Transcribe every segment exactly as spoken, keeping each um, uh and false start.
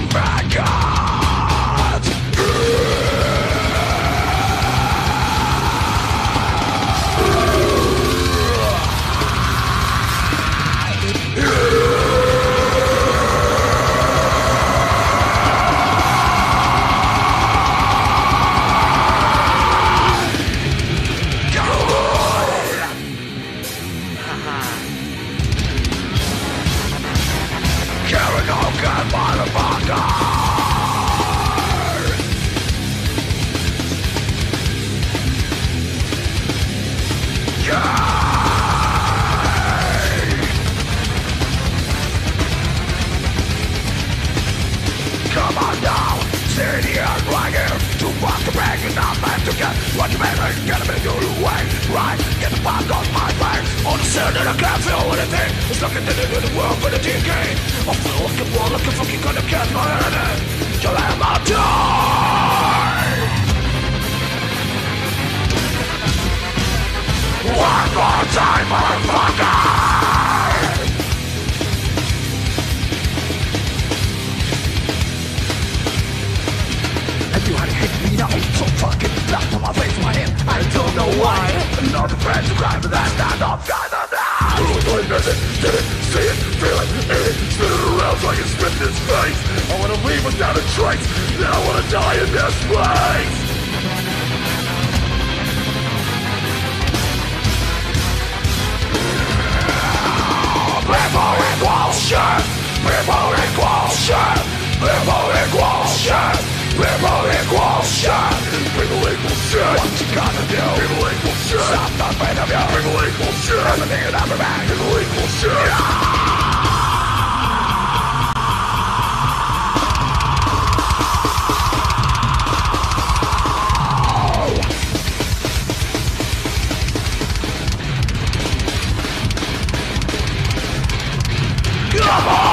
What you mean, get me your way, right? Get the fuck off my back. Understand that I can't feel anything. It's looking to the world for the D K. I feel like a wall, like a fucking gonna catch my head. You'll have my die. One more time, motherfucker. You had to hit me now, so fucking black on my face, my hand, I don't know why. Another friend to cry for that stand up, guy, that now. Who was doing this? Did it, see it, feel it, eat it, spin it around so I can spit in his face. I wanna leave without a trace, then I wanna die in this place. People equal shit, people equal shit, people equal shit. People equal shit. People equal shit. What you gonna do? People equal shit. Stop not afraid of you. People equal shit. Everything in every man. People equal shit. Yeah. Come on!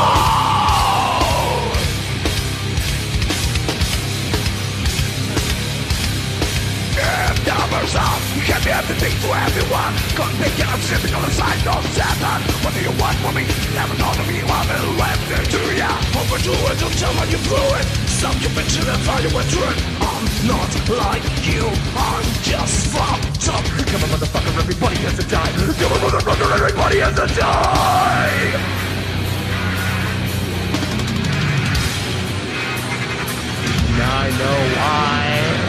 You can't be everything to everyone. Can't make it, I'm sitting on the side of Satan. What do you want from me? Never thought of me, I'm left it to ya. Overdo it, don't tell me you blew it. Some you bitch and fire went through it. I'm not like you, I'm just fucked up. Come on motherfucker, everybody has to die. Come on motherfucker, everybody has to die. Now I know why.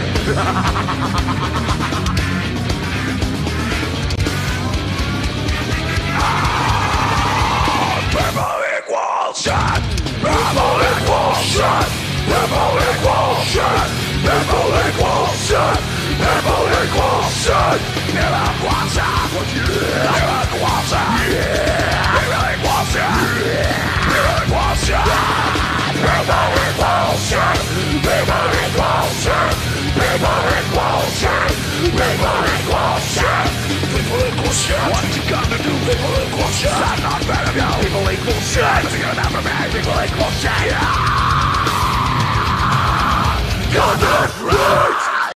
People equal shit. People equal shit. People equal shit. People equal shit. People equal shit. People equal shit. People equal shit. People equal shit. People equal shit. People equal shit. People equal shit. People equal shit. People equal shit. People equal shit. What you gonna do? People equal shit. I'm not bad of you. People equal shit. You're never mad. People equal shit. Yeah. Goddamn right.